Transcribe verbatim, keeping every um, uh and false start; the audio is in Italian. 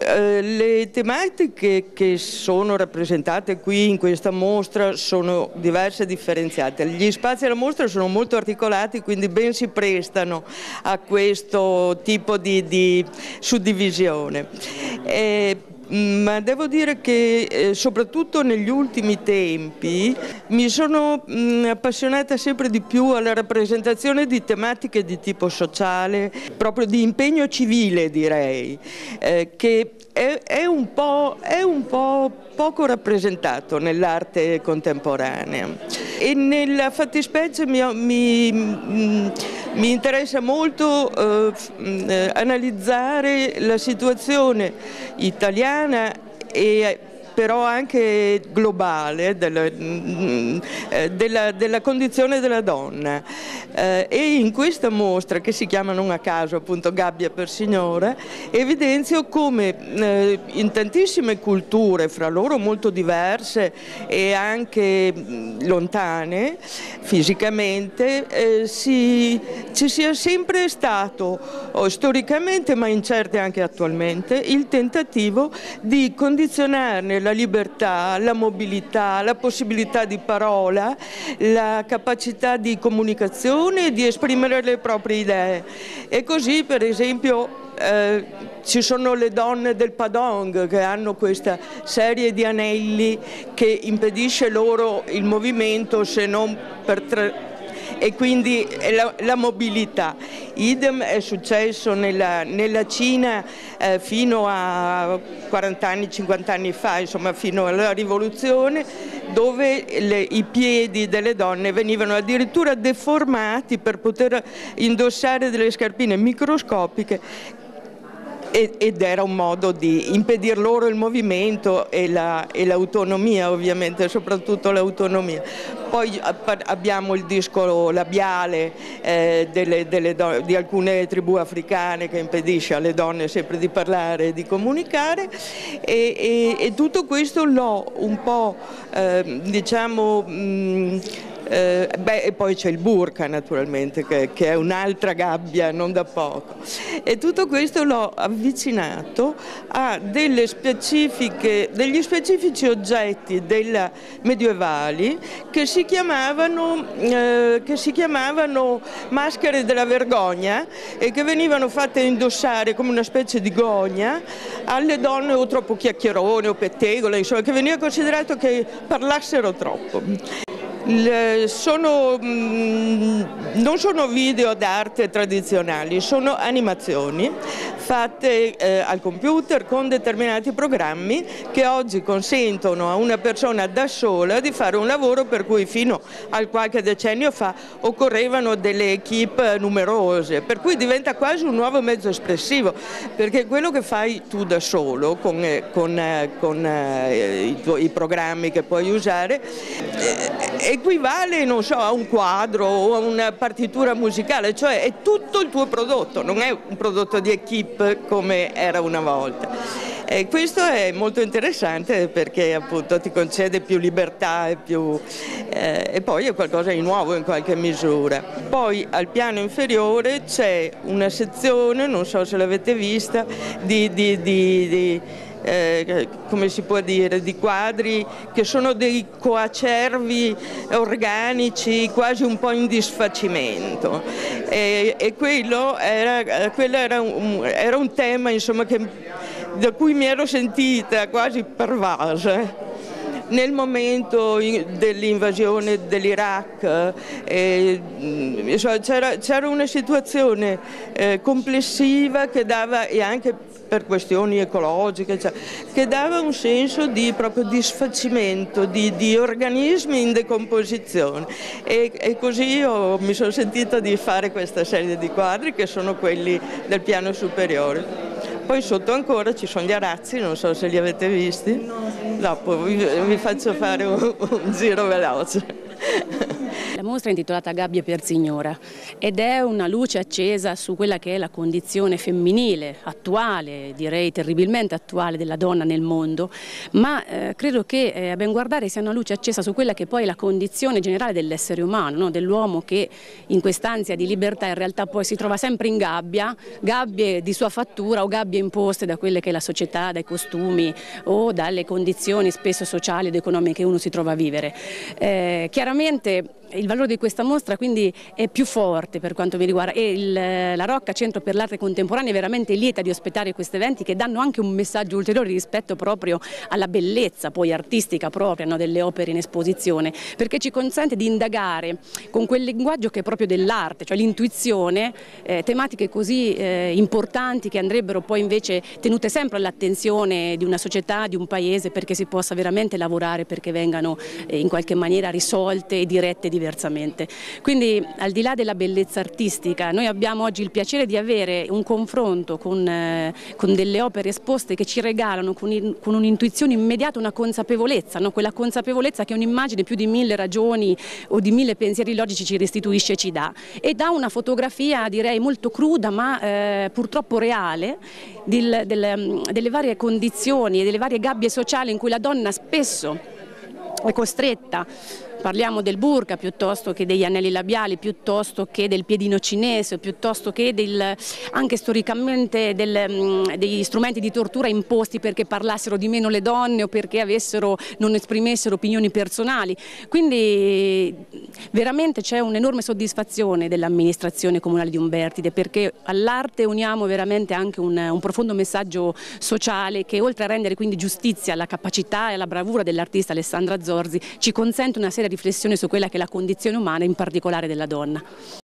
Eh, le tematiche che sono rappresentate qui in questa mostra sono diverse e differenziate. Gli spazi della mostra sono molto articolati, quindi ben si prestano a questo tipo di, di suddivisione. Eh, Ma devo dire che eh, soprattutto negli ultimi tempi mi sono mh, appassionata sempre di più alla rappresentazione di tematiche di tipo sociale, proprio di impegno civile direi, eh, che è, è, un po', è un po' poco rappresentato nell'arte contemporanea. E nella fattispecie mi, mi, mi interessa molto eh, analizzare la situazione italiana e però anche globale della, della, della condizione della donna. Eh, e in questa mostra, che si chiama non a caso appunto Gabbia per signora, evidenzio come eh, in tantissime culture, fra loro molto diverse e anche lontane fisicamente, eh, si, ci sia sempre stato, oh, storicamente ma in certe anche attualmente, il tentativo di condizionarne la libertà, la mobilità, la possibilità di parola, la capacità di comunicazione e di esprimere le proprie idee. E così, per esempio, Eh, ci sono le donne del Padong che hanno questa serie di anelli che impedisce loro il movimento se non per tre, e quindi la, la mobilità. Idem è successo nella, nella Cina eh, fino a quaranta anni, cinquanta anni fa, insomma fino alla rivoluzione, dove le, i piedi delle donne venivano addirittura deformati per poter indossare delle scarpine microscopiche, ed era un modo di impedir loro il movimento e, la, e l'autonomia, ovviamente, soprattutto l'autonomia. Poi abbiamo il disco labiale eh, delle, delle do- di alcune tribù africane che impedisce alle donne sempre di parlare e di comunicare, e, e, e tutto questo l'ho un po' eh, diciamo mh, Eh, beh, e poi c'è il burka naturalmente che, che è un'altra gabbia non da poco, e tutto questo l'ho avvicinato a delle specifiche, degli specifici oggetti della medievali che si chiamavano, eh, che si chiamavano maschere della vergogna e che venivano fatte indossare come una specie di gogna alle donne o troppo chiacchierone o pettegole, insomma, che veniva considerato che parlassero troppo. Sono, non sono video d'arte tradizionali, sono animazioni fatte eh, al computer con determinati programmi che oggi consentono a una persona da sola di fare un lavoro per cui fino a qualche decennio fa occorrevano delle equip numerose, per cui diventa quasi un nuovo mezzo espressivo, perché quello che fai tu da solo con, con, con eh, i, tuoi, i programmi che puoi usare eh, equivale, non so, a un quadro o a una partitura musicale, cioè è tutto il tuo prodotto, non è un prodotto di equip come era una volta. E questo è molto interessante perché appunto ti concede più libertà e, più, eh, e poi è qualcosa di nuovo in qualche misura. Poi al piano inferiore c'è una sezione, non so se l'avete vista, di, di, di, di Eh, come si può dire, di quadri che sono dei coacervi organici quasi un po' in disfacimento, e, e quello, era, quello era, un, era un tema, insomma, che, da cui mi ero sentita quasi pervasa nel momento dell'invasione dell'Iraq. Eh, c'era, c'era una situazione eh, complessiva che dava, e anche per questioni ecologiche, cioè, che dava un senso di proprio disfacimento, di, di organismi in decomposizione, e, e così io mi sono sentita di fare questa serie di quadri che sono quelli del piano superiore. Poi sotto ancora ci sono gli arazzi, non so se li avete visti, dopo vi, vi faccio fare un, un giro veloce. La mostra è intitolata Gabbie per signora ed è una luce accesa su quella che è la condizione femminile, attuale, direi terribilmente attuale della donna nel mondo, ma eh, credo che eh, a ben guardare sia una luce accesa su quella che poi è la condizione generale dell'essere umano, no? Dell'uomo che in quest'ansia di libertà in realtà poi si trova sempre in gabbia, gabbie di sua fattura o gabbie imposte da quelle che è la società, dai costumi o dalle condizioni spesso sociali ed economiche che uno si trova a vivere. Eh, chiaramente il valore di questa mostra quindi è più forte per quanto mi riguarda e il, la Rocca Centro per l'Arte Contemporanea è veramente lieta di ospitare questi eventi che danno anche un messaggio ulteriore rispetto proprio alla bellezza poi artistica propria, no, delle opere in esposizione, perché ci consente di indagare con quel linguaggio che è proprio dell'arte, cioè l'intuizione, eh, tematiche così eh, importanti che andrebbero poi invece tenute sempre all'attenzione di una società, di un paese, perché si possa veramente lavorare perché vengano eh, in qualche maniera risolte e dirette diversamente. Quindi al di là della bellezza artistica noi abbiamo oggi il piacere di avere un confronto con, eh, con delle opere esposte che ci regalano con, con un'intuizione immediata una consapevolezza, no? Quella consapevolezza che un'immagine più di mille ragioni o di mille pensieri logici ci restituisce e ci dà, e dà una fotografia direi molto cruda ma eh, purtroppo reale del, del, delle varie condizioni e delle varie gabbie sociali in cui la donna spesso è costretta. Parliamo del burka piuttosto che degli anelli labiali, piuttosto che del piedino cinese, piuttosto che del, anche storicamente del, degli strumenti di tortura imposti perché parlassero di meno le donne o perché avessero, non esprimessero opinioni personali. Quindi veramente c'è un'enorme soddisfazione dell'amministrazione comunale di Umbertide, perché all'arte uniamo veramente anche un, un profondo messaggio sociale che, oltre a rendere quindi giustizia alla capacità e alla bravura dell'artista Alessandra Zorzi, ci consente una serie di riflessione su quella che è la condizione umana, in particolare della donna.